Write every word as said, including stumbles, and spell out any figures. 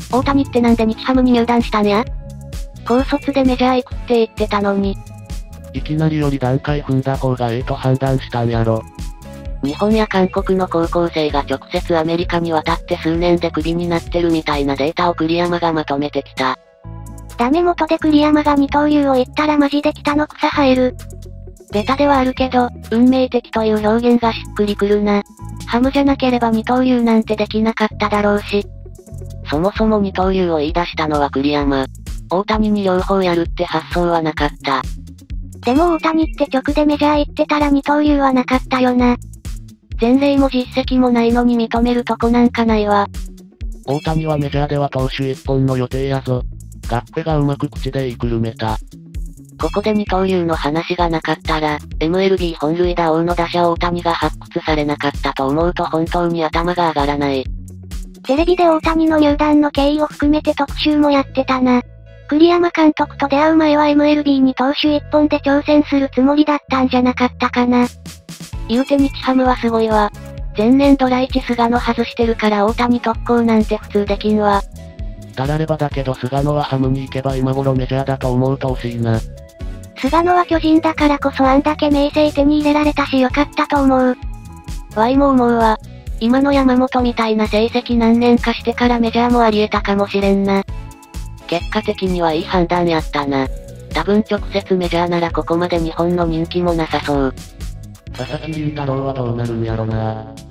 大谷ってなんで日ハムに入団したんや？高卒でメジャー行くって言ってたのに。 いきなりより段階踏んだ方がええと判断したんやろ。 日本や韓国の高校生が直接アメリカに渡って数年でクビになってるみたいなデータを栗山がまとめてきた。ダメ元で栗山が二刀流を言ったらマジで北の草生える。ベタではあるけど、運命的という表現がしっくりくるな。ハムじゃなければ二刀流なんてできなかっただろうし。そもそも二刀流を言い出したのは栗山。大谷に両方やるって発想はなかった。でも大谷って直でメジャー行ってたら二刀流はなかったよな。前例も実績もないのに認めるとこなんかないわ。 大谷はメジャーでは投手一本の予定やぞ。ガッペがうまく口で言いくるめた。 ここで二刀流の話がなかったら、エムエルビー 本塁打王の打者大谷が発掘されなかったと思うと本当に頭が上がらない。テレビで大谷の入団の経緯を含めて特集もやってたな。栗山監督と出会う前は エムエルビー に投手一本で挑戦するつもりだったんじゃなかったかな。言うて日ハムはすごいわ。前年ドラいち菅野外してるから大谷特攻なんて普通できんわ。 たらればだけど菅野はハムに行けば今頃メジャーだと思うと惜しいな。 菅野は巨人だからこそあんだけ名声手に入れられたしよかったと思う。ワイも思うわ。今の山本みたいな成績何年かしてからメジャーもあり得たかもしれんな。結果的にはいい判断やったな。多分直接メジャーならここまで日本の人気もなさそう。 佐々木麟太郎はどうなるんやろな。